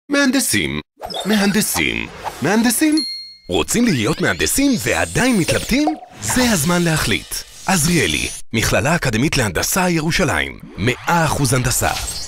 מהנדסים, מהנדסים, מהנדסים. רוצים להיות מהנדסים ועדיין מתלבטים? זה הזמן להחליט. עזריאלי, מכללה אקדמית להנדסה ירושלים, 100% הנדסה.